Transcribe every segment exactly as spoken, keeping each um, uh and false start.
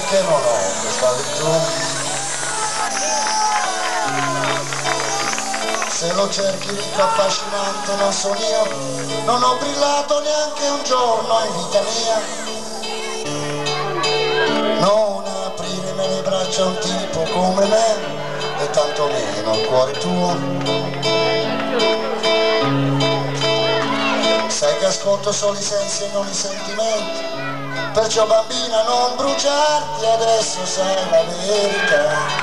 perché non ho questa virtù. Se lo cerchi ricco affascinante non sono io, non ho brillato neanche un giorno in vita mia. Non aprirmi le braccia a un tipo come me, e tantomeno il cuore tuo. Sai che ascolto solo i sensi e non i sentimenti, perciò bambina non bruciarti, adesso sai la verità.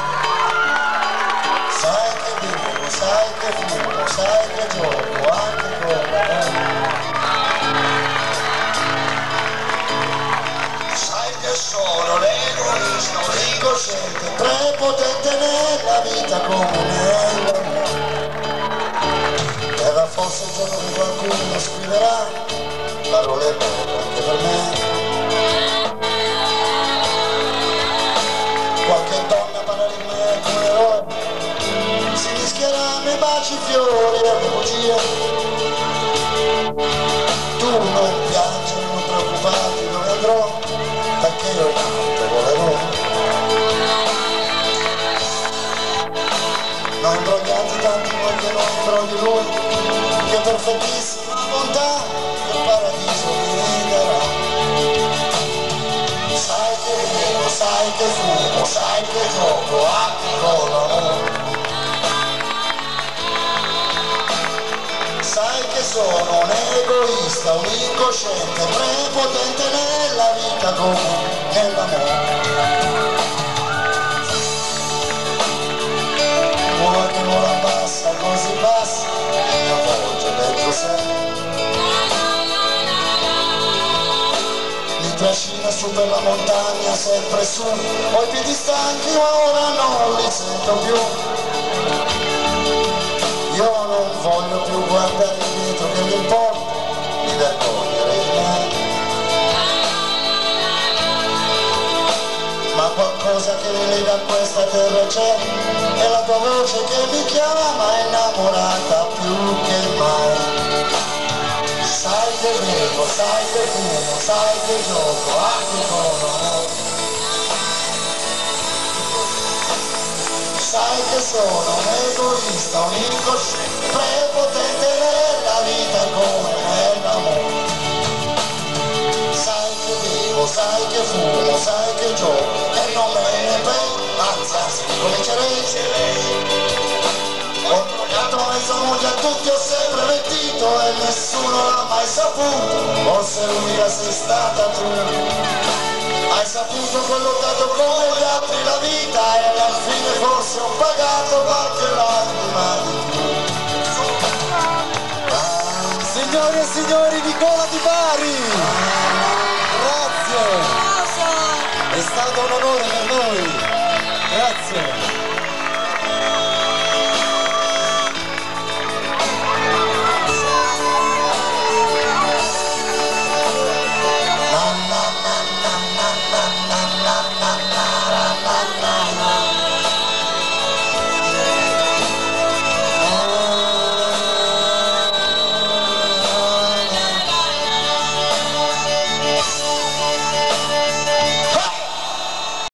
Sai che bevo, sai che fumo, sai che gioco anche con me. Sai che sono l'egoista, un incosciente, prepotente nella vita come nell'amore. Era forse il giorno che qualcuno scriverà parole belle anche per me. Qualche donna parla di me come eroe, si mischieranno i baci, fiori e le bugie. Tu non piangere, non preoccuparti dove andrò, perché io in alto volerò. Non imbrogliati tanti voi che non imbrogli lui, che perfettissima bontà del paradiso mi darà. Sai che bevo, sai che fumo, sai che gioco anche con l'amore. Sai che sono un egoista, un incosciente, prepotente nella vita come nell'amore. Vuoi che non la passa, così passa, e mi avvolge dentro sé. Mi trascina su per la montagna, sempre su, ho i piedi stanchi ma ora non li sento più. Io non voglio più guardare indietro, che mi importa di vergognare di me. Ma qualcosa che mi lega a questa terra c'è, è la tua voce che mi chiama innamorata più che mai. Sai che bevo, sai che fumo, sai che gioco anche con l'amore. Sai che sono un egoista, un incosciente, prepotente nella vita come nell'amore. Sai che bevo, sai che fumo, sai che gioco e non me ne prendo, anzi, anzi, comincerei. Ho trovato mezza moglie a tutti, ho sempre mentito e nessuno l'ha mai saputo, forse l'unica sei stata tu. Hai saputo che ho lottato come gli altri la vita e alla fine forse ho pagato